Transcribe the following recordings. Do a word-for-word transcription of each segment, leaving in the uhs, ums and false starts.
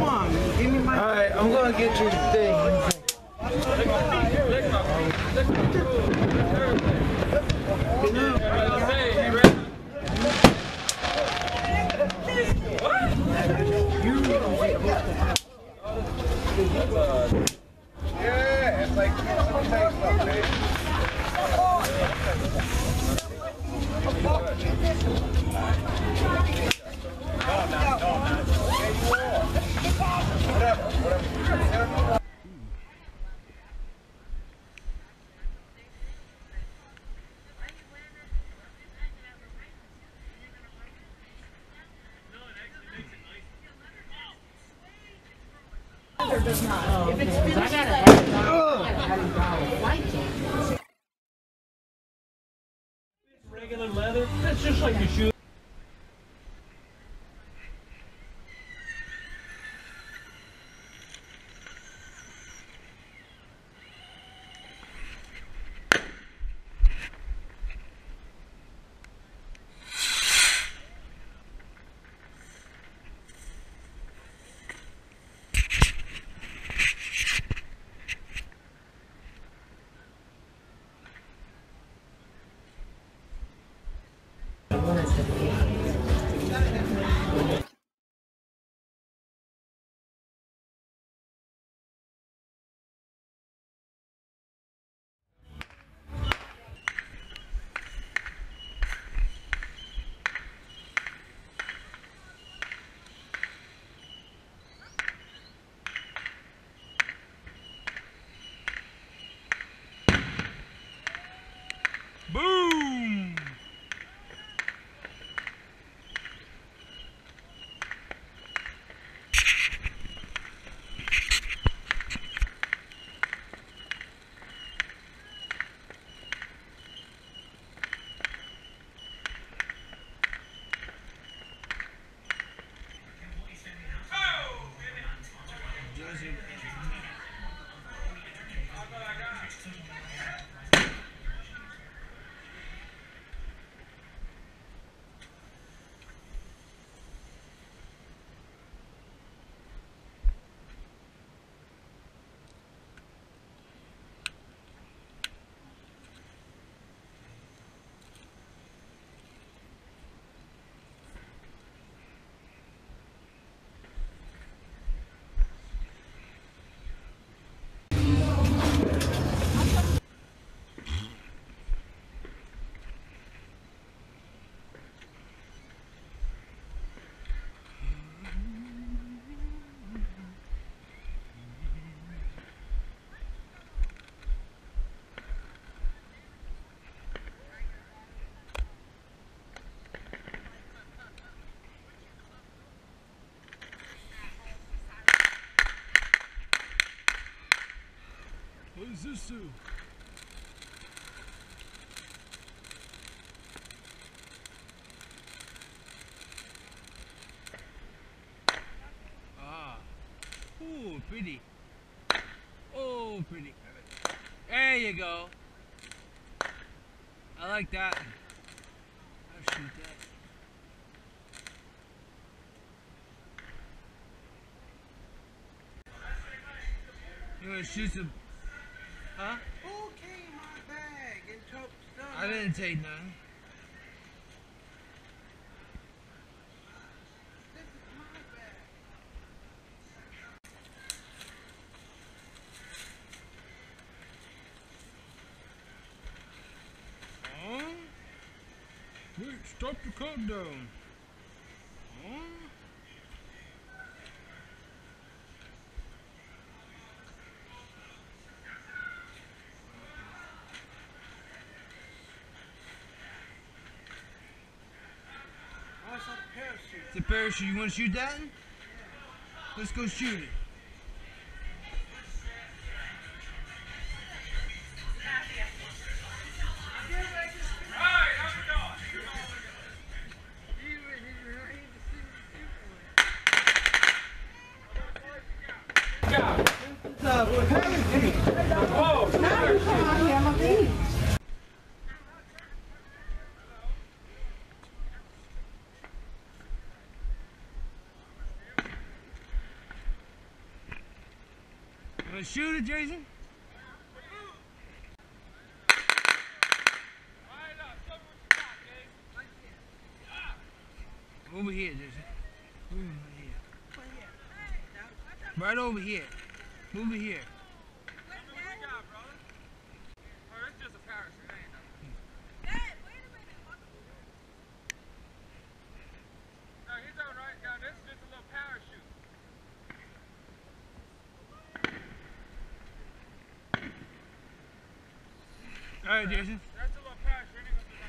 on, give me my. All right, I'm gonna get your thing. Yeah, it's like some nice stuff, man. No, no, no, no. Whatever, whatever. Does not. If it's finished, I gotta have regular leather. That's just like your shoe. Boom! What does this do? Ah. Ooh, pretty. Oh, pretty. There you go. I like that. I'll shoot that. You wanna shoot some? Huh? Who came in my bag and took stuff? I didn't take none. This is my bag. Huh? Wait, stop the countdown. Huh? It's a parachute. You want to shoot that? Let's go shoot it. Wanna shoot it, Jason? Over here, Jason. Move right here. Right over here. Move it here. All right, Jason. That's a little parachute.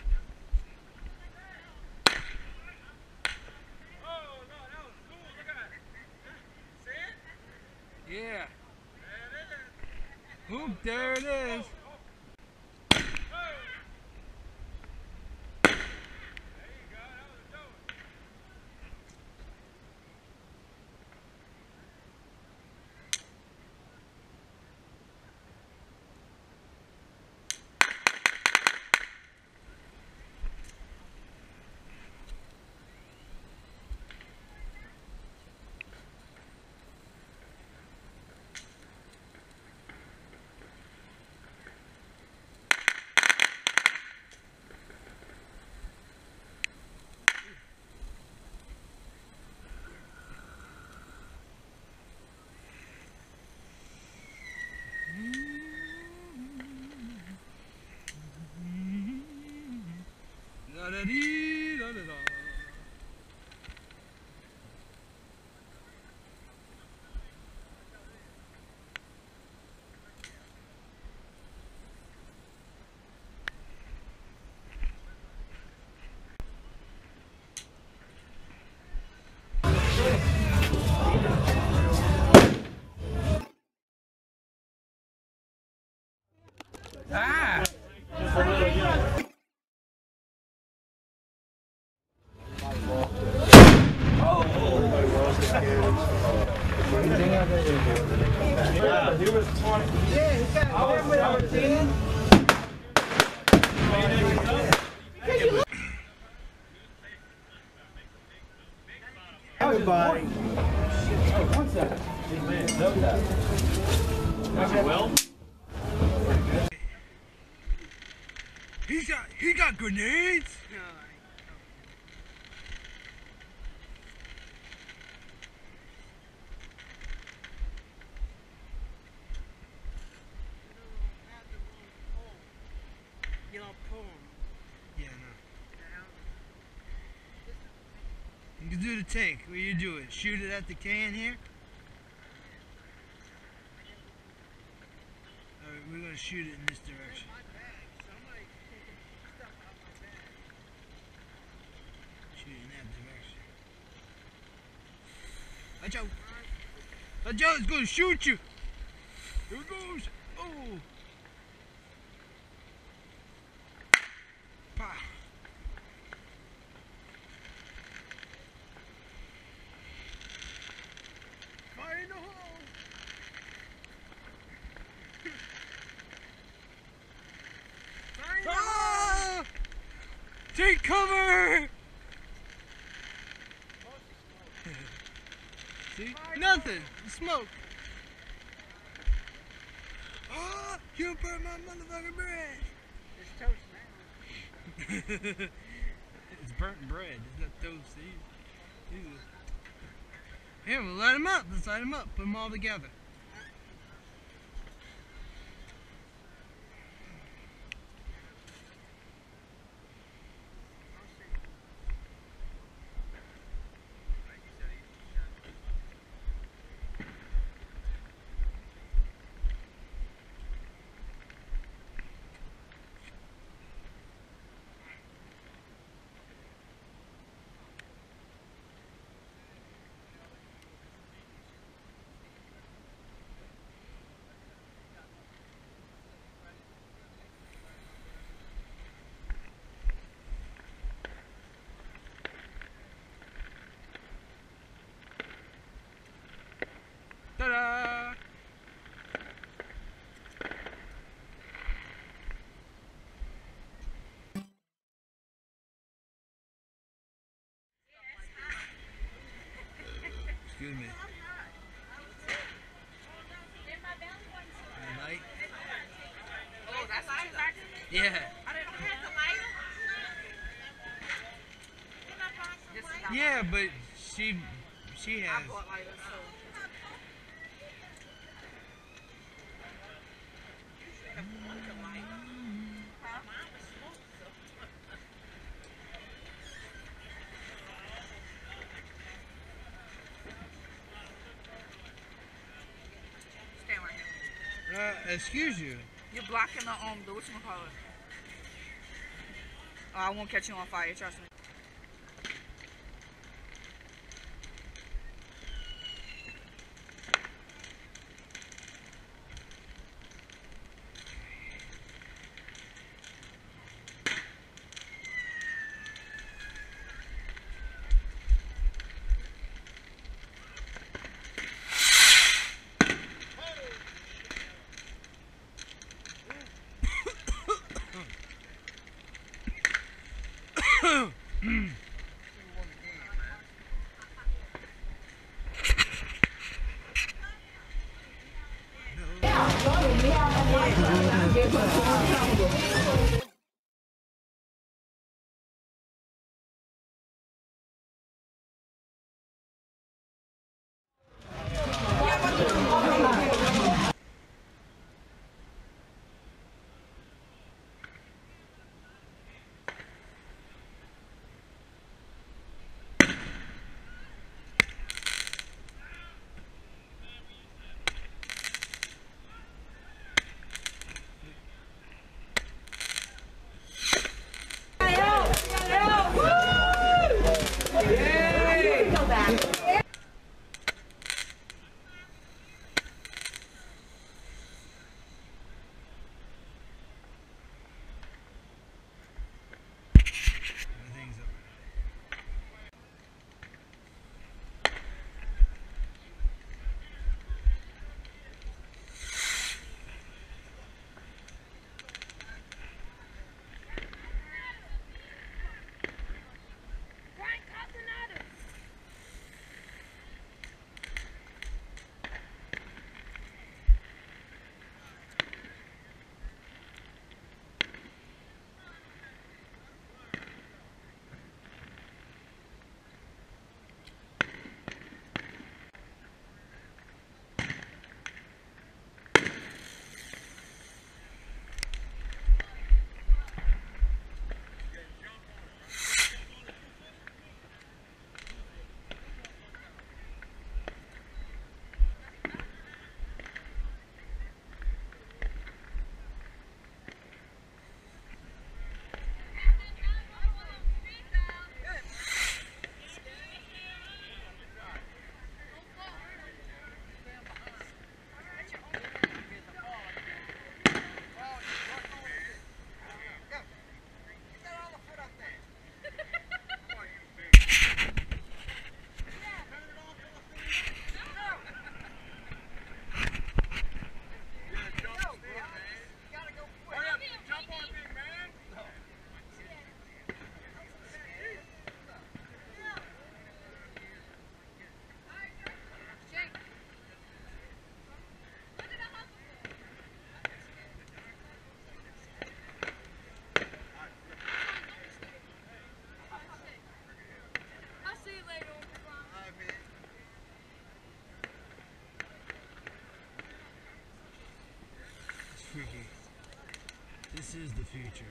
Oh, no, that was cool. Look at that. See it? Yeah. There it is. Oop, there it is. Da da dee da da da. Ah! He was twenty. Yeah, he got a camera over ten. Everybody. Oh, what's that? Big man, know that. Well? He got he got grenades. You don't pull him. Yeah, no. You can do the tank. What you do it? Shoot it at the can here. All right, we're gonna shoot it in this direction. My bag. Somebody taking stuff out my bag. Shoot it in that direction. Watch out! Watch out! It's gonna shoot you. Here it goes. Oh. Pow. Fire in the hole. Fire in the Ah! Take cover! See? Nothing. Smoke. Oh, you burned my motherfucking bread. It's toast now. It's burnt bread. It's not toast. See? Ew. Here, we'll light them up. Let's light them up. Put them all together. Ta-da! Excuse me. In my belly? Yeah. I didn't have the lighter. Can I find some lighter? Yeah, but she she has. I bought lighter, so. You should have bought the lighter. Huh? Mine was smoked, so. Stand right here. Uh, excuse you. You're blocking the um the whatchamacallit. Oh, I won't catch you on fire, trust me. Everything's up. Freaky. This is the future.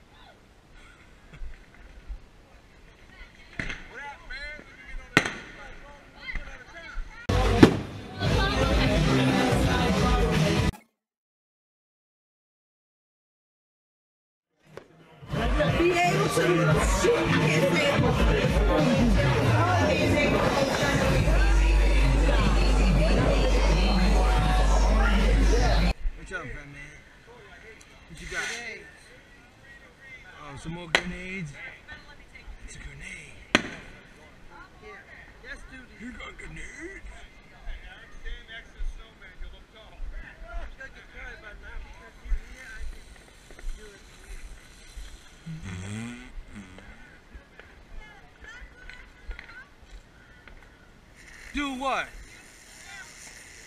What happened, man? Let me get on Be able to shoot. I can't say it. What's up, fat man? What you got? Oh, some more grenades? It's a grenade. Let's do this. You got grenades? Stand next to the snowman, you'll look tall. I'm gonna get tired by now because he's here. I can do it. Do what?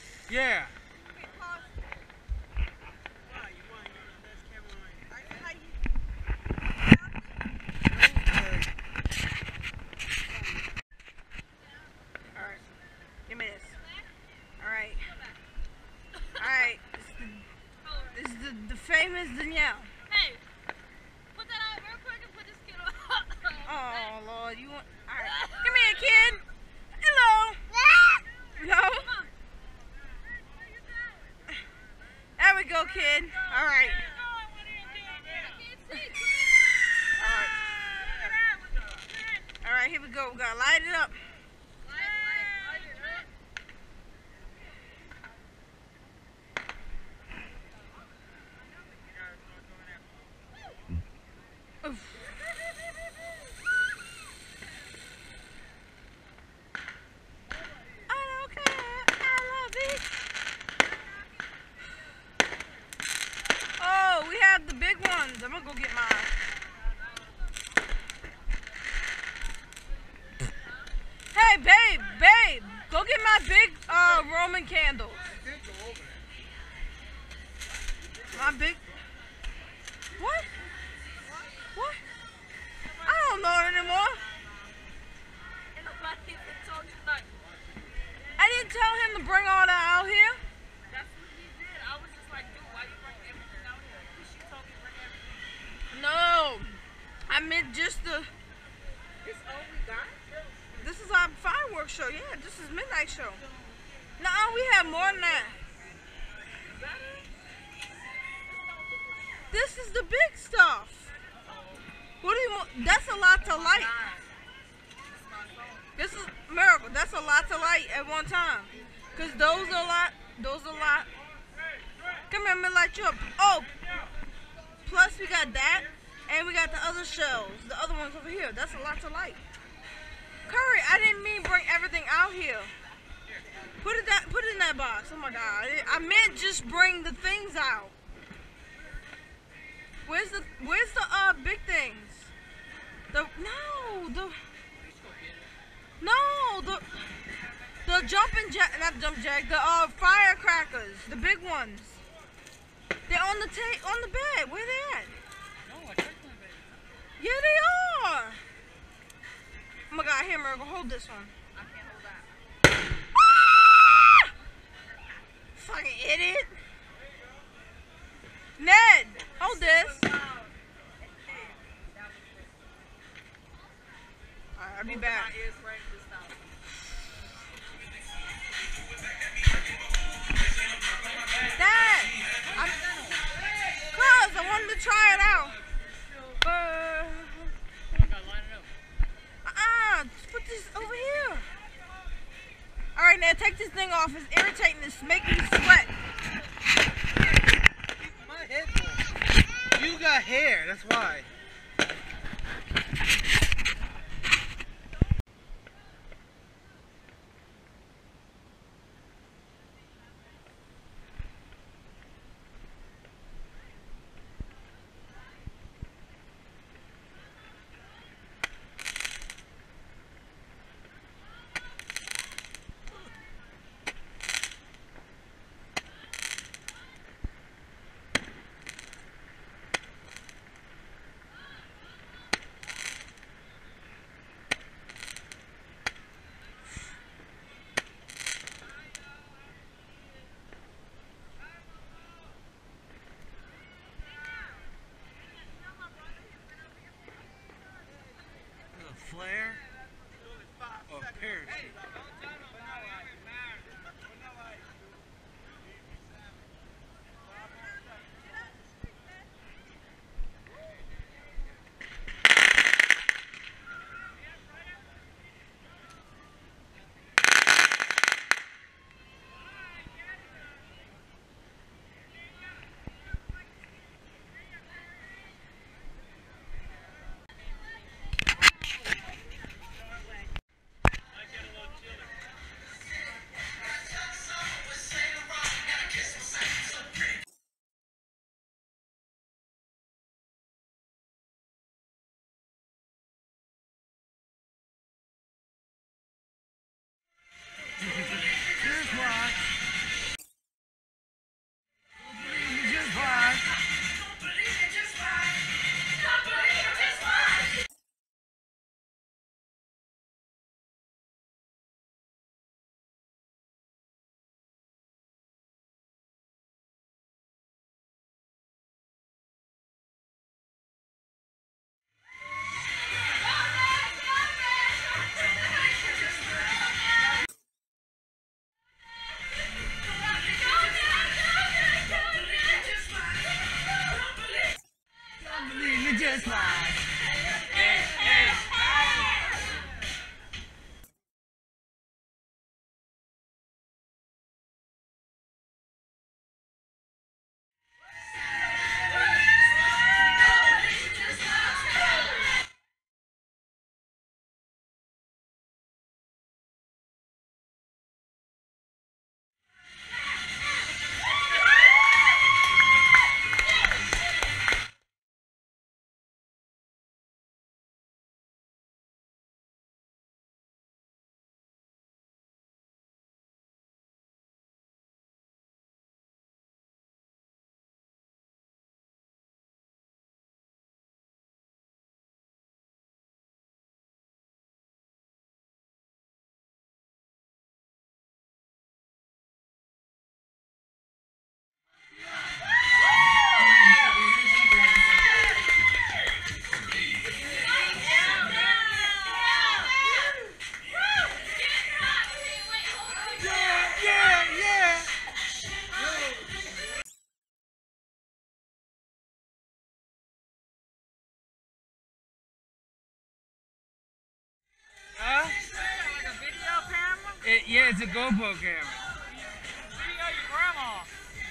Yeah. Why? You want to get on this camera line? How you famous Danielle. Hey, put that out real quick and put this kid on. Oh Lord, you want? All right, come here, kid. Hello. No. There we go, kid. All right. All right. All right, here we go. We gotta light it up. Oof. I don't care. I love it. Oh, we have the big ones. I'm gonna go get mine. Hey, babe, babe, go get my big uh, Roman candles. My big. What? What? I don't know anymore. I didn't tell him to bring all that out here. That's what he did. I was just like, dude, why you bring everything out here? Because she told me to bring everything. No, I meant just the. This all we got? This is our fireworks show. Yeah, this is midnight show. No, we have more than that. This is the big stuff. What do you want? That's a lot to light. This is miracle. That's a lot to light at one time. Cause those are a lot. Those are a lot. Come here, I'm gonna light you up. Oh, plus we got that, and we got the other shells. The other ones over here. That's a lot to light. Curry, I didn't mean bring everything out here. Put it that. Put it in that box. Oh my God. I meant just bring the things out. Where's the Where's the uh big things? The no the no the the jumping jack not jump jack the uh firecrackers, the big ones. They're on the ta on the bed. Where they at? No, I checked on the bed. Yeah, they are. Oh my God, here, Miracle, hold this one. I can't hold that. Ah! Fucking idiot. Ned, hold this. Alright, I'll be back. Dad, I'm, cause I wanted to try it out. Uh, uh-uh, put this over here. Alright, now take this thing off. It's irritating. It's making me sweat. My head full. You got hair, that's why. It's a GoPro camera. Video your grandma.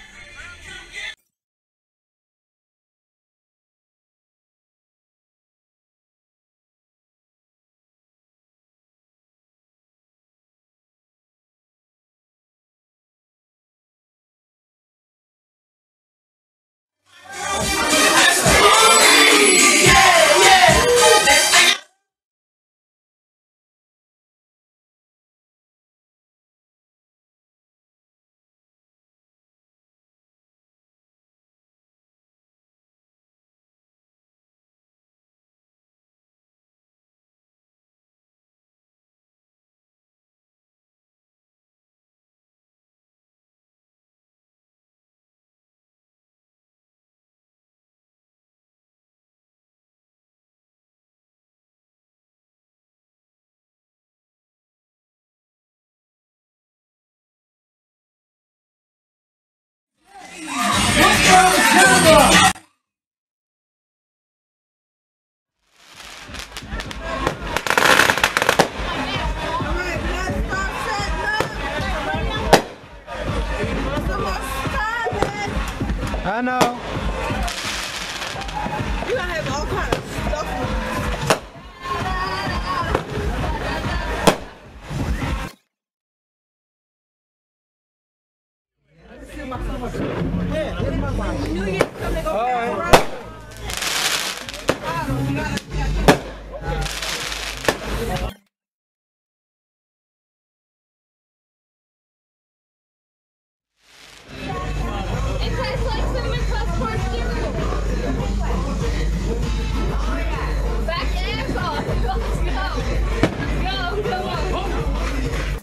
I know. You gotta have all kind of stuff. It tastes like cinnamon toast crunch cereal. Back your ass off. Let's go. Go, come on.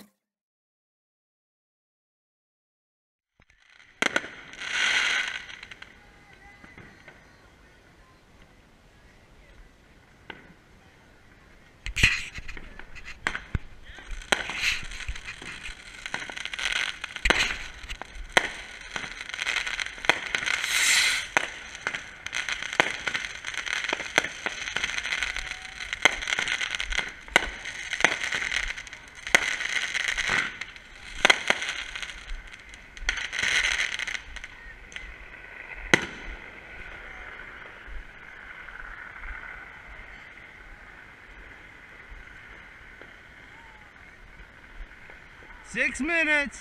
Six minutes.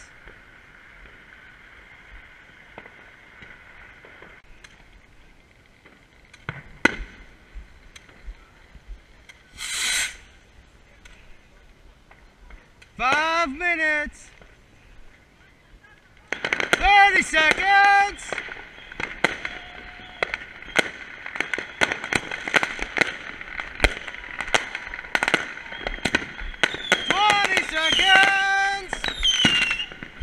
Five minutes. Thirty seconds. Twenty seconds.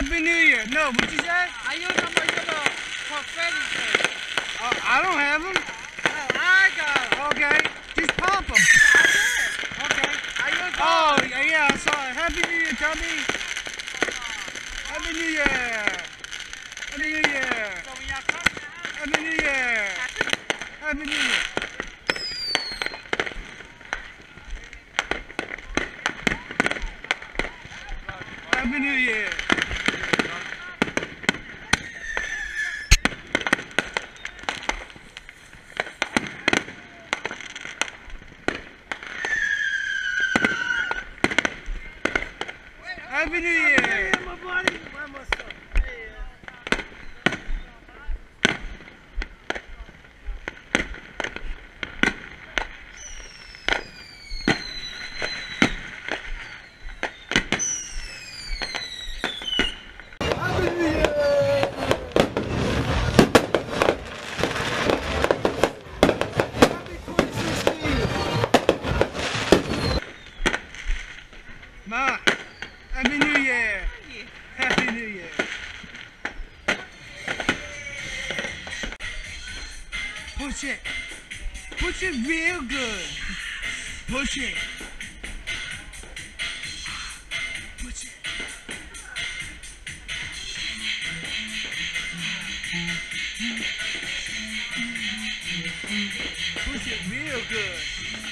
Happy New Year. No, what you say? I use them for your confetti thing. Uh, I don't have them. No, I got them. Okay, just pop them. I did. Okay. I use Oh, them. yeah, yeah, I saw it. Happy New Year, Tommy. Happy New Year. Happy New Year. So when y'all come, Happy New Year. Happy New Year. Happy New Year. Happy New Year. hey, my buddy, where my stuff? Hey, Ma, Happy New Year. Happy New Year. Push it. Push it real good. Push it. Push it. Push it real good.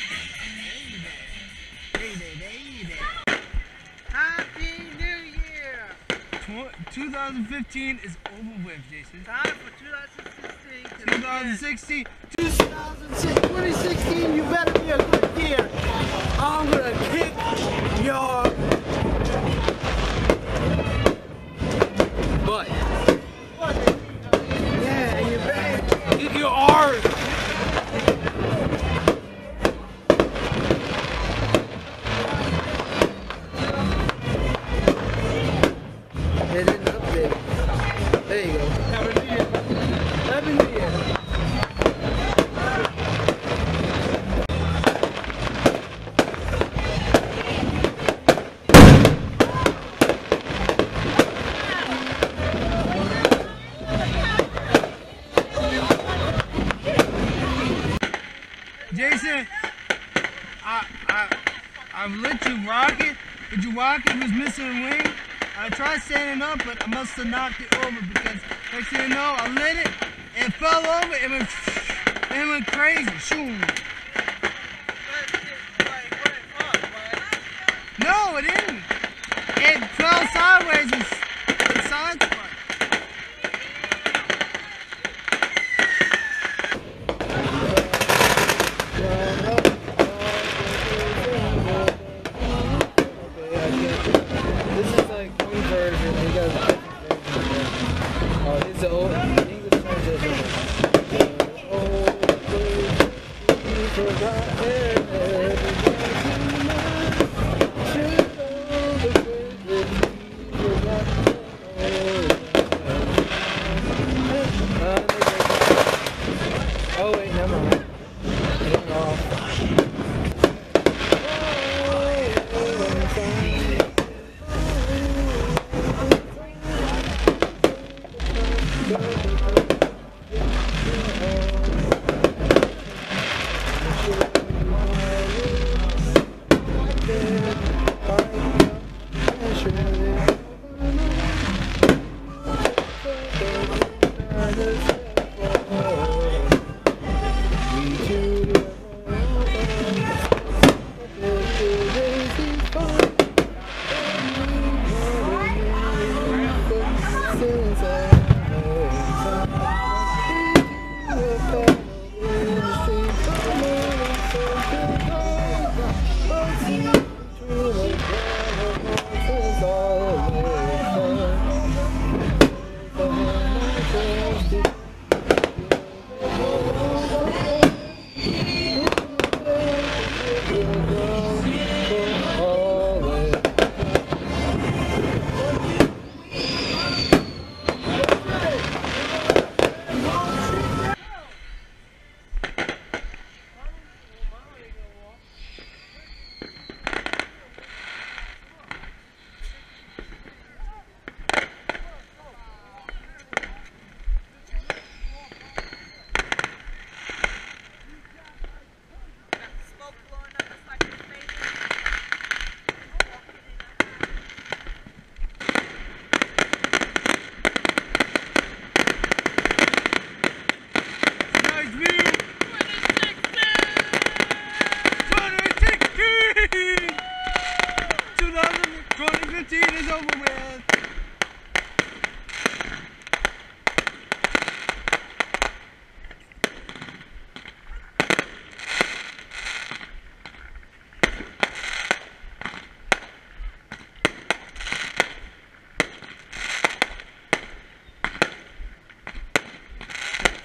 Baby, baby, baby. Happy New Year. twenty fifteen is over with, Jason. Time for twenty sixteen. to twenty sixteen. twenty sixteen, you better be a good year. I'm gonna kick your butt. Yeah, you better kick your arse. It didn't update. There you go. Happy New Year. Happy New Year. Jason, I I I've let you rock it, but your rocket was missing a wing. I tried standing up, but I must have knocked it over because next thing you know, I lit it, it fell over, it went, it went crazy. Shoom. No, it didn't. It fell sideways and and side spun. This is like one version. You got a different version. Oh, it's the old English translation. Oh wait, never mind. It's off.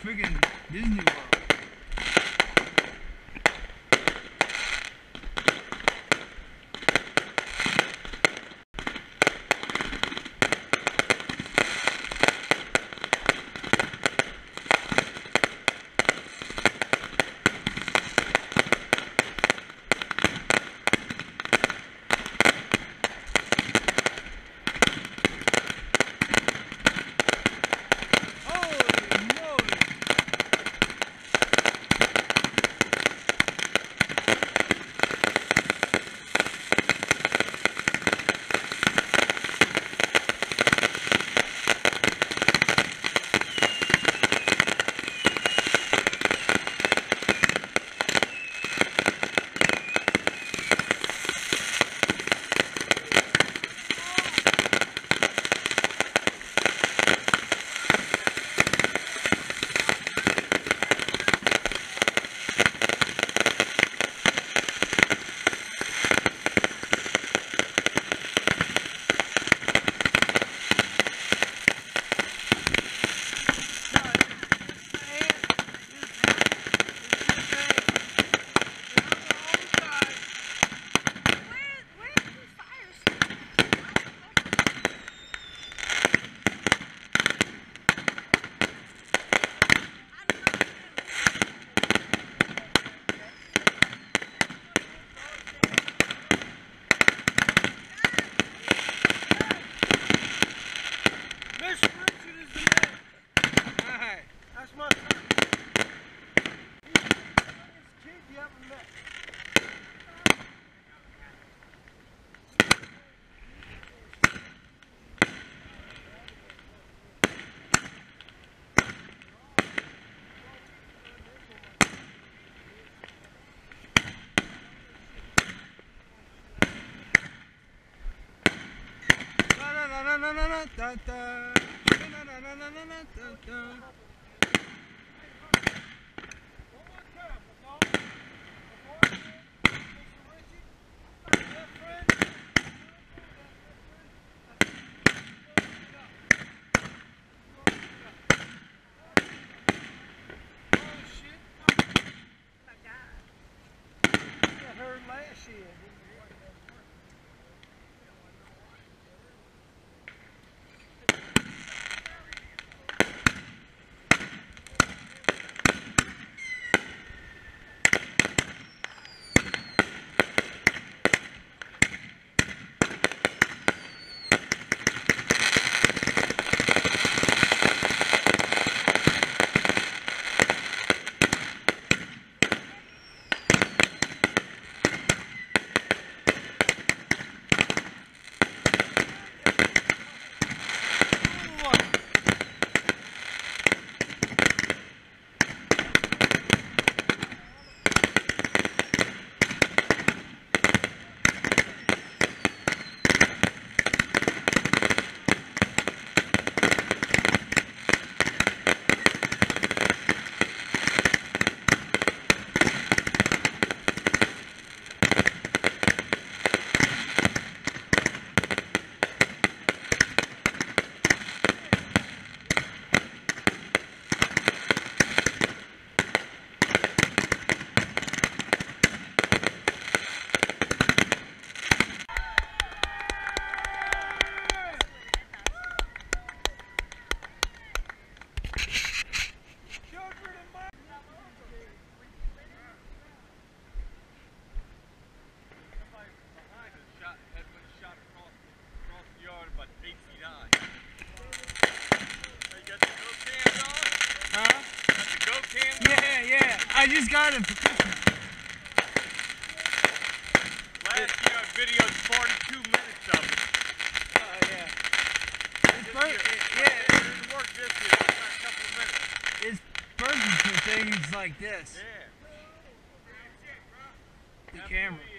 freaking Disney World. Da, da, da, da, da, da, da, da. I just got it for Christmas. Last year I videoed forty-two minutes of it. Oh, yeah. It's This per year, it, it yeah, didn't work this year. It got a couple of minutes. it's perfect for things like this. Yeah. The camera.